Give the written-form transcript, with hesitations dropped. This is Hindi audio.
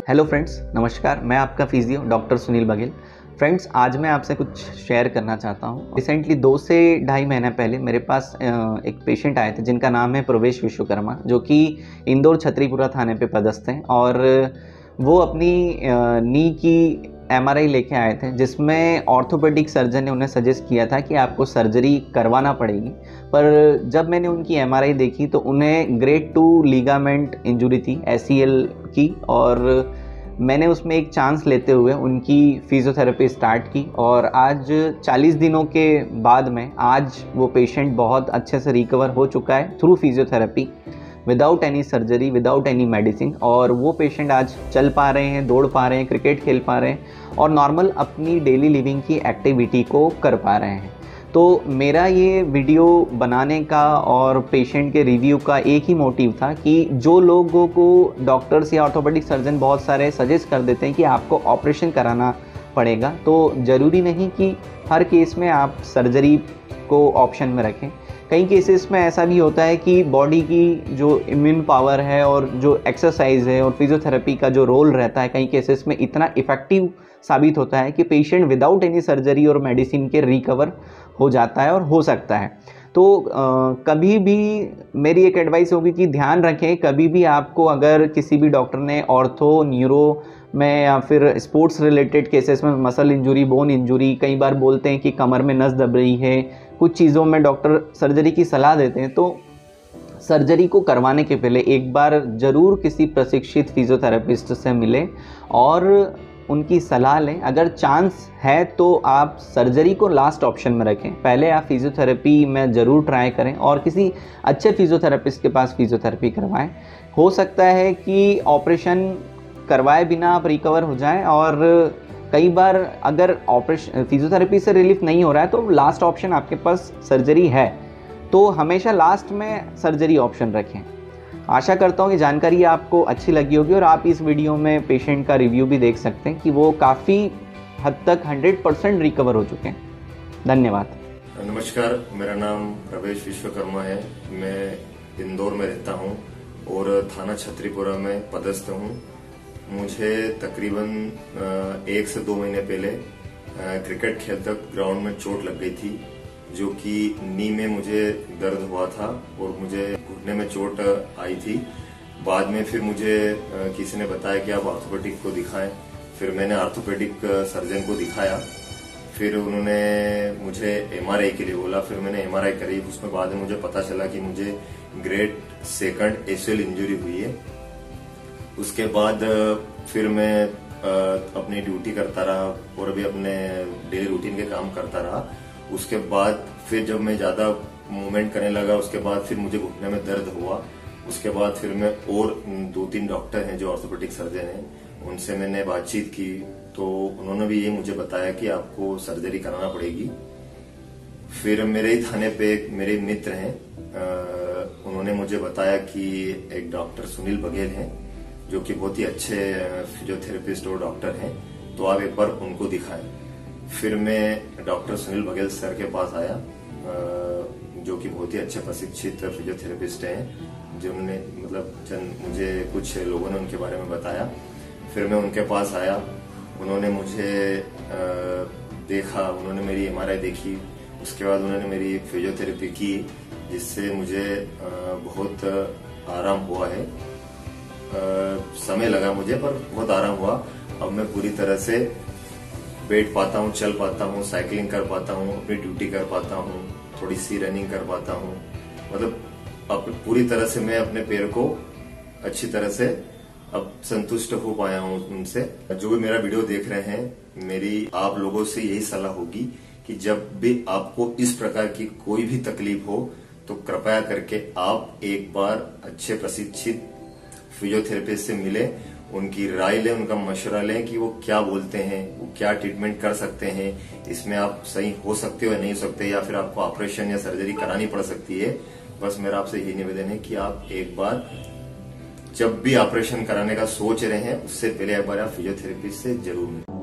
हेलो फ्रेंड्स, नमस्कार। मैं आपका physio doctor Sunil Baghel. Friends, आज मैं आपसे कुछ शेयर करना चाहता हूँ। रिसेंटली 2 से ढाई महीने पहले मेरे पास एक पेशेंट आए थे जिनका नाम है प्रवेश विश्वकर्मा, जो कि इंदौर छतरीपुरा थाने पे पदस्थ हैं। और वो अपनी नी की एमआरआई लेके आए थे, जिसमें ऑर्थोपेडिक सर्जन ने उन्हें सजेस्ट किया था कि आपको सर्जरी करवाना पड़ेगी। पर जब मैंने उनकी एमआरआई देखी तो उन्हें ग्रेड 2 लीगामेंट इंजरी थी, एसीएल की। और मैंने उसमें एक चांस लेते हुए उनकी फिजियोथेरेपी स्टार्ट की। और आज 40 दिनों के बाद में आज वो पेशेंट बहुत अच्छे से रिकवर हो चुका है through physiotherapy, without any surgery, without any medicine. और वो पेशेंट आज चल पा रहे हैं, दौड़ पा रहे हैं, क्रिकेट खेल पा रहे हैं और नॉर्मल अपनी डेली लिविंग की एक्टिविटी को कर पा रहे हैं। तो मेरा ये वीडियो बनाने का और पेशेंट के रिव्यू का एक ही मोटिव था कि जो लोगों को डॉक्टर्स या ऑर्थोपेडिक सर्जन बहुत सारे सजेस्ट कर देते हैं कि आपको ऑपरेशन कराना पड़ेगा, तो ज़रूरी नहीं कि हर केस में आप सर्जरी को ऑप्शन में रखें। कई केसेस में ऐसा भी होता है कि बॉडी की जो इम्यून पावर है और जो एक्सरसाइज है और फिजियोथेरेपी का जो रोल रहता है, कई केसेस में इतना इफ़ेक्टिव साबित होता है कि पेशेंट विदाउट एनी सर्जरी और मेडिसिन के रिकवर हो जाता है और हो सकता है। तो कभी भी मेरी एक एडवाइस होगी कि ध्यान रखें, कभी भी आपको अगर किसी भी डॉक्टर ने ऑर्थो, न्यूरो में या फिर स्पोर्ट्स रिलेटेड केसेस में मसल इंजरी, बोन इंजरी, कई बार बोलते हैं कि कमर में नस दब रही है, कुछ चीज़ों में डॉक्टर सर्जरी की सलाह देते हैं, तो सर्जरी को करवाने के पहले एक बार ज़रूर किसी प्रशिक्षित फिजियोथेरेपिस्ट से मिलें और उनकी सलाह लें। अगर चांस है तो आप सर्जरी को लास्ट ऑप्शन में रखें, पहले आप फिजियोथेरेपी में ज़रूर ट्राई करें और किसी अच्छे फिजियोथेरेपिस्ट के पास फिजियोथेरेपी करवाएं। हो सकता है कि ऑपरेशन करवाए बिना आप रिकवर हो जाएं। और कई बार अगर ऑपरेशन फिजियोथेरेपी से रिलीफ नहीं हो रहा है तो लास्ट ऑप्शन आपके पास सर्जरी है, तो हमेशा लास्ट में सर्जरी ऑप्शन रखें। आशा करता हूँ कि जानकारी आपको अच्छी लगी होगी और आप इस वीडियो में पेशेंट का रिव्यू भी देख सकते हैं कि वो काफ़ी हद तक 100% रिकवर हो चुके हैं। धन्यवाद। नमस्कार, मेरा नाम प्रवेश विश्वकर्मा है। मैं इंदौर में रहता हूँ और थाना छतरीपुरा में पदस्थ हूँ। मुझे तकरीबन 1 से 2 महीने पहले क्रिकेट खेलते ग्राउंड में चोट लग गई थी, जो कि नी में मुझे दर्द हुआ था और मुझे घुटने में चोट आई थी। बाद में फिर मुझे किसी ने बताया कि आप ऑर्थोपेडिक को दिखाएं। फिर मैंने ऑर्थोपेडिक सर्जन को दिखाया। फिर उन्होंने मुझे एमआरआई के लिए बोला। फिर मैंने एमआरआई करी। उसमें बाद में मुझे पता चला कि मुझे ग्रेड 2 एसीएल इंजरी हुई है। उसके बाद फिर मैं अपनी ड्यूटी करता रहा और भी अपने डेली रूटीन के काम करता रहा। उसके बाद फिर जब मैं ज्यादा मूवमेंट करने लगा, उसके बाद फिर मुझे घुटने में दर्द हुआ। उसके बाद फिर मैं और 2-3 डॉक्टर हैं जो ऑर्थोपेडिक सर्जन हैं, उनसे मैंने बातचीत की तो उन्होंने भी ये मुझे बताया कि आपको सर्जरी कराना पड़ेगी। फिर मेरे ही थाने पे मेरे मित्र हैं, उन्होंने मुझे बताया कि एक डॉक्टर सुनील बघेल हैं जो कि बहुत ही अच्छे फिजियोथेरेपिस्ट और डॉक्टर हैं, तो आप एक बार उनको दिखाएं। फिर मैं डॉक्टर सुनील बघेल सर के पास आया, जो कि बहुत ही अच्छे प्रशिक्षित फिजियोथेरेपिस्ट हैं, जिन्होंने मुझे कुछ लोगों ने उनके बारे में बताया। फिर मैं उनके पास आया, उन्होंने मुझे देखा, उन्होंने मेरी एमआरआई देखी। उसके बाद उन्होंने मेरी फिजियोथेरेपी की, जिससे मुझे बहुत आराम हुआ है। समय लगा मुझे, पर बहुत आराम हुआ। अब मैं पूरी तरह से बैठ पाता हूँ, चल पाता हूँ, साइकिलिंग कर पाता हूँ, अपनी ड्यूटी कर पाता हूँ, थोड़ी सी रनिंग कर पाता हूँ। अब पूरी तरह से मैं अपने पैर को अच्छी तरह से अब संतुष्ट हो पाया हूँ उनसे। जो भी मेरा वीडियो देख रहे हैं, मेरी आप लोगों से यही सलाह होगी कि जब भी आपको इस प्रकार की कोई भी तकलीफ हो तो कृपया करके आप एक बार अच्छे प्रशिक्षित फिजियोथेरेपिस्ट से मिले, उनकी राय लें, उनका मशवरा लें कि वो क्या बोलते हैं, वो क्या ट्रीटमेंट कर सकते हैं, इसमें आप सही हो सकते हो या नहीं हो सकते, या फिर आपको ऑपरेशन या सर्जरी करानी पड़ सकती है। बस मेरा आपसे यही निवेदन है कि आप एक बार जब भी ऑपरेशन कराने का सोच रहे हैं, उससे पहले एक बार आप फिजियोथेरेपिस्ट से जरूर मिलें।